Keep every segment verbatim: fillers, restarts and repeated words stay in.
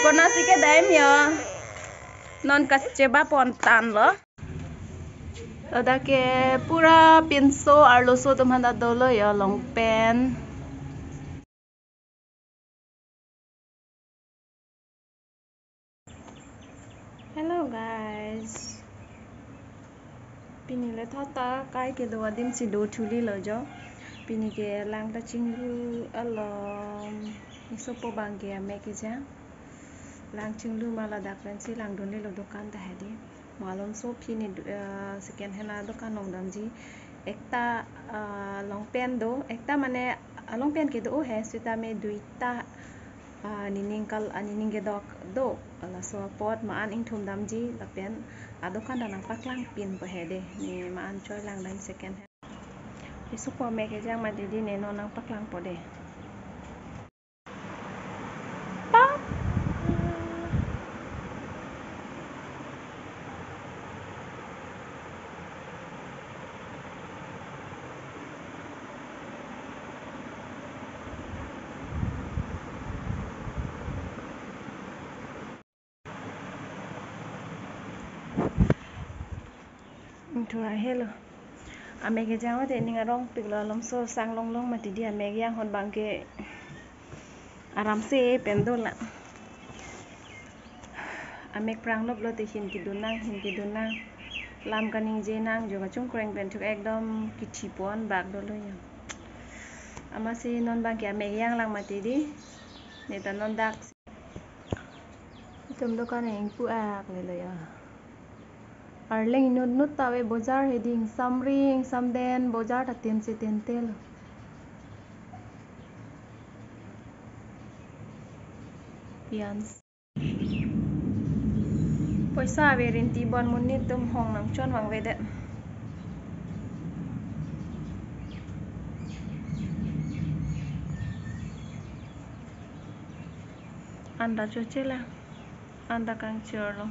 ko nasi ke daim ya non kaceba pontan lo ada ke pura pinso arloso tumhanda dolo ya long pen hello guys pini le thota kai ke do dim si do thuli lo jo pini ke lang ta chingru alom isopo bangke ame ke ja lang chinglu mala daklen si lang donne lo dokan ta hedi malon so pini second hand dokan nong damji ekta long pen do ekta mane long pen ke do he sita me duita nining kal anining ke dok do ala so pot maan ing thum damji la pen adokan da nang paklang pin po hede ni maan choi lang dam second hand isupo me ke jang ma didi ne no nang paklang po de thua hello ame ke jang wa de ning arong pigla lom so sang long long ma didi ame yang hon bang ke aram se pendola ame prang lop lo te hin ki dunang hin ki dunang lam kaning je nang jo ga chung kreng pen thuk ekdom kithi pon bak do lo ya ama si non bang ke ame yang lang ma didi ne ta non dak tum do kan eng pu ak le lo ya arleng nut nut tawe bozar heading samring samden bozar ta ten se ten tel pian poisa ve rinti bon munni tum hong nang chon wang ve de anda chochela anda kang chorlo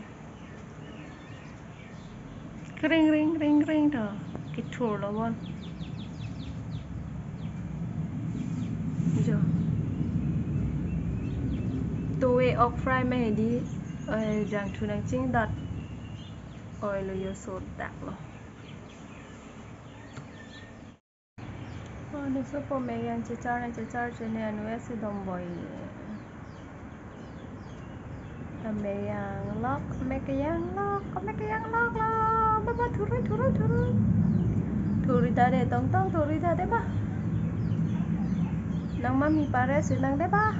ring ring ring ring tho kithur lo bon jo towe ok fry me di jang thu nang ching dat oi lo yo so dak lo oh ni so po me yang chichar na chichar chene anu se dom boy ame yang lok ame ke yang lok ame ke yang lok lo baba thuru thuru thuru thuri ta de tong tong thuri ta de ba nang mami pare si nang de ba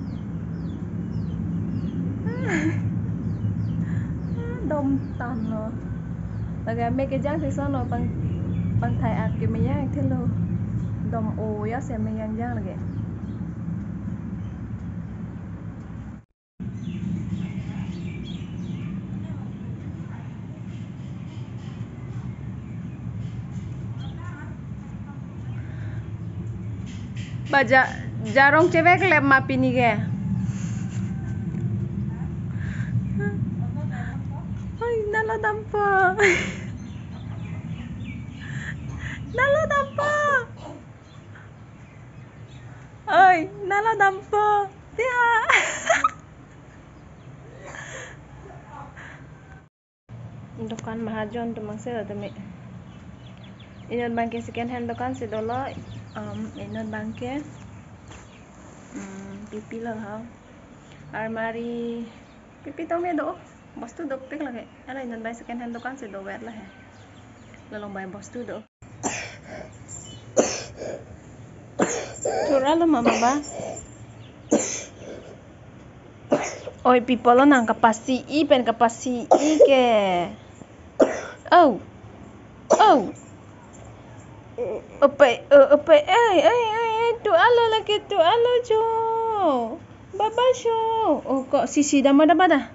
dom tan lo laga me ke jang si so no pang pang thai ak ke me yang thelo dom o ya se me yang jang lage baja jarong cewek lep ma pini ge ay nalo dampo nalo dampo ay nalo dampo dia dukan mahajon tumang se tami inon bangke second hand dukan se dolo um inon bangke um pipi lo ha almari pipi to me do bostu do pik lage ala inon bang second hand dukan se do wer la he lalong bay bostu do Tura lo mama ba oi people lo nang kapasi i pen kapasi i ke oh oh ope ope ay ay ay tu alo lagi tu alo jo baba sho oh kok sisi dama dama dah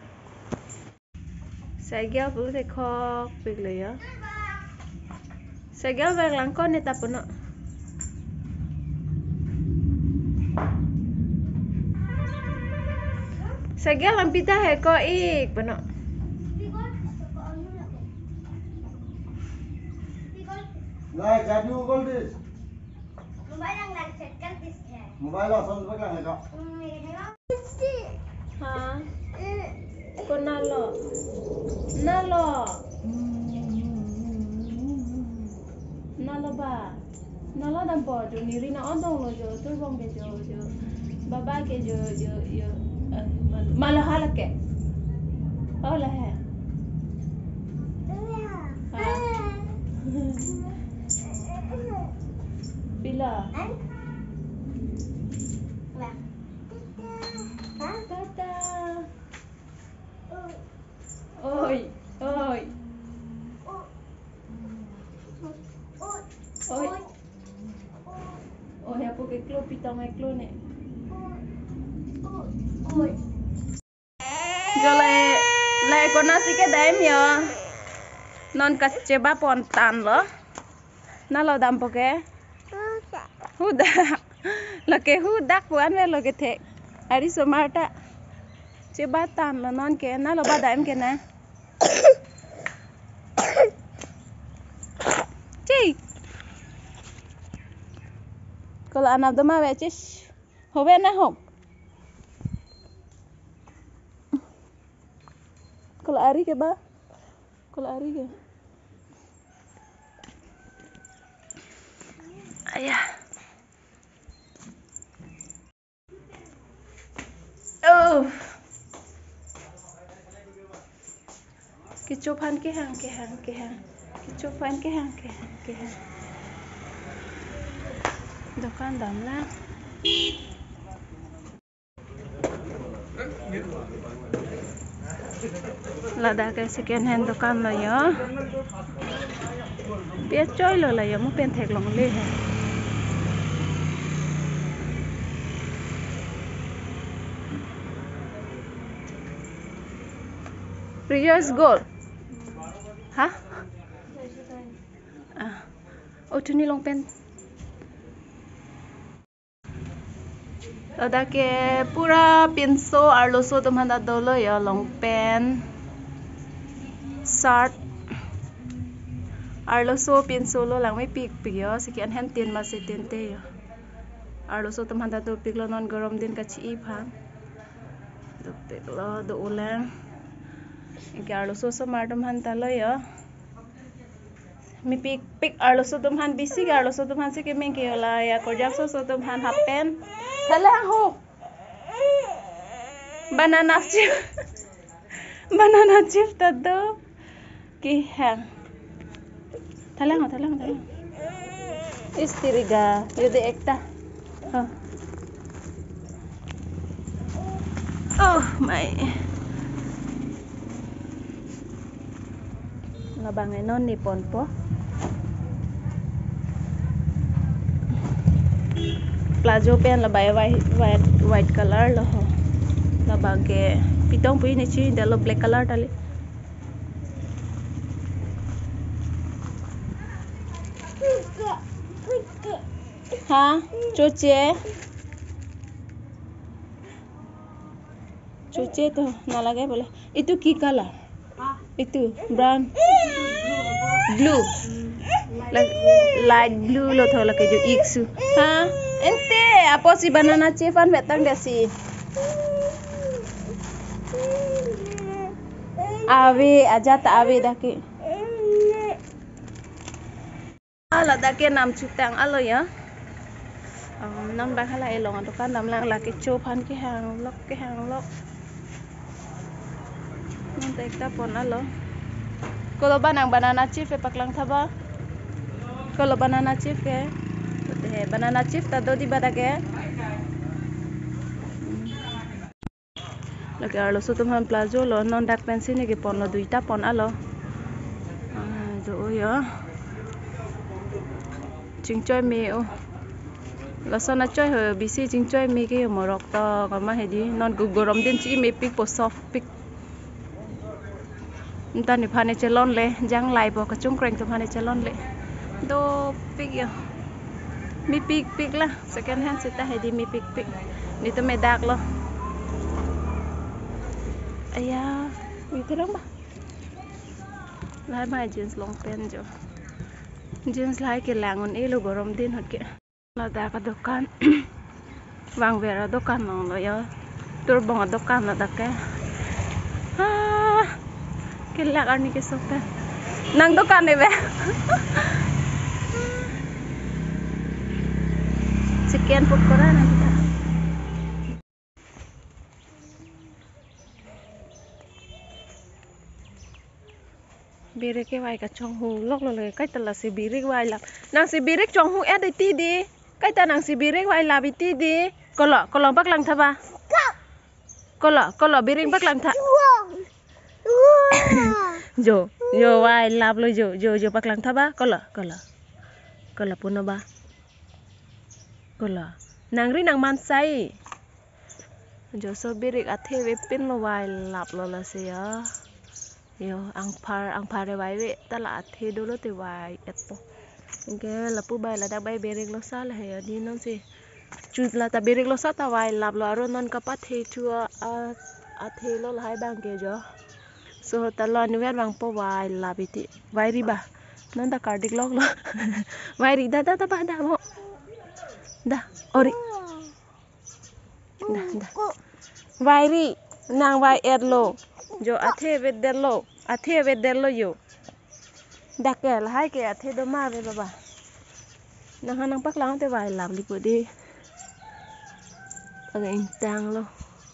saya perlu dekok piglo ya saya bag langkon ni tapuno saya lampita he ko ik pano Này, chả đu con đi. Mobile lang nag-set ka this hair. Mobile là son bắt là này đó. hả con nalo nalo nalo ba nalo đam bò rồi niri na on dong lo jo tôi bong ke jo jo baba ke jo jo jo malah halak ke oh lah hai bila tata oi oi oi oi apa ke klo pitong ai klo ne oi jo lai lai ko nasi ke daim ya non kache ba pon tan lo na lo dam poke huda lake huda kuan ve loke the ari so marta che ba tan lo non ke na lo ba daim ke na chi kalau anak dama ve chis hobe na ho kalau ari ke ba kalau ari ke ayah oh kicopan ke hang ke hang ke hang kicopan ke hang ke hang ke hang dukan dam la lada cái second hand dukan lo yo biết chơi lo là yo mu pen thek long le hai Riyas gold hả à ô chú ni long pen lada cái pura pinso arloso tum handa dolo yo long pen shirt arloso pinso lo lang mai pik pik yo second hand tin ma se tin te yo arloso tum handa do pik lo non gorom din ka chi phan do pik lo do ulang ke arloso so mar tum han ta lo yo mi pik pik arloso tum han bisi ke arloso tum han se ke men ke la ya ko jak so so tum han half pen thala ho banana chip banana chip ta do ki hang thala ho thala ho thala istiriga yode ekta ha oh my ngabang non ni pon po plazo pen la bai white white white color lo ho la bage pitong pui ni chi de lo black color tali ha choche choche to na lage bole itu ki color itu brown blue like light blue lo thola ke jo iksu ha ente apo si banana chip an betang desi ave ajat ave dake ala dake nam chutang alo ya nam ba hala elong to kan nam lang la ke chopan ke hang lok ke hang lok non tekta pon alo kalau banang banana chip e paklang thaba kalau banana chip ke te banana chip ta do di badake lagi arlo so tumhan plazo lo non dak pensi ni ke pon lo duita pon alo do yo chingchoi me o lasona choi ho bisi chingchoi me ke morok to kama hedi non gu gorom din chi me pik po soft pik nta ni phane chelon le jang lai bo ka chung kreng to phane chelon le do pik yo mi pik pik la second hand sita hedi mi pik pik ni to me dak lo aya mi terang ba lai mai jeans long pen jo jeans lai ke langon elo gorom din hot ke la da ka dukan wang vera dukan long lo yo Tur bong dokan la dake. Ah, kelak ani ke sope. Nang dokan deh be. Sekian pokoknya nanti kita. Birik cái vài cả trong hù lóc rồi cách là si birik vài là nàng si birik trong hù ép đi tí đi cách ta nàng si birik vài là bị tí đi có lọ có lọ bắc lăng thà ba có lọ có lọ birik bắc lăng thà jo jo vài lạp rồi jo jo jo bắc lăng thà ba có lọ có lọ có lọ pun ba có lọ nàng ri nàng man say jo so birik athe ve pin lo vài lạp lo là si á yo ang par ang pare vai ve tala the dolo te vai etto ke la pu bai la da bai berik lo sa la he di non si chu la ta berik lo sa ta vai lap lo aro non ka pa the chu a a the lo la hai bang ke jo so ta lo ni wer bang po vai la bi ti vai ri ba non ta kardik lok lo vai ri da da da ba da mo da ori da da vai ri nang vai et lo jo athe ve del lo athe ve del lo yo dak ke la hai ke athe do ma ve baba nang hanang pak lang te vai lam li ko di ang ing tang lo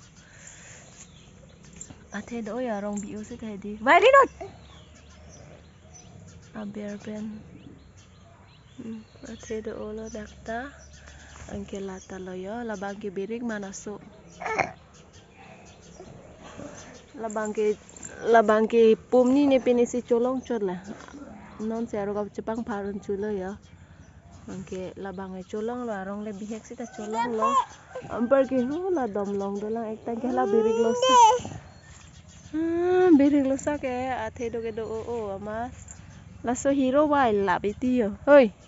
athe do ya rong bi u se thai di vai ri not a ber ben athe do lo dak ta ang ke la ta lo yo la bang ke birik mana so la bang ke la bang ke pum ni ne pini si cholong chot la non se ro ga chepang pharun chu lo ya ang ke la bang e cholong lo arong le bihek si ta cholong lo amper ke ho la dom long do lang ek ta ke la birik lo sa ah birik lo sa ke athe do ke do o o ama la so hero wai la bi ti yo hoi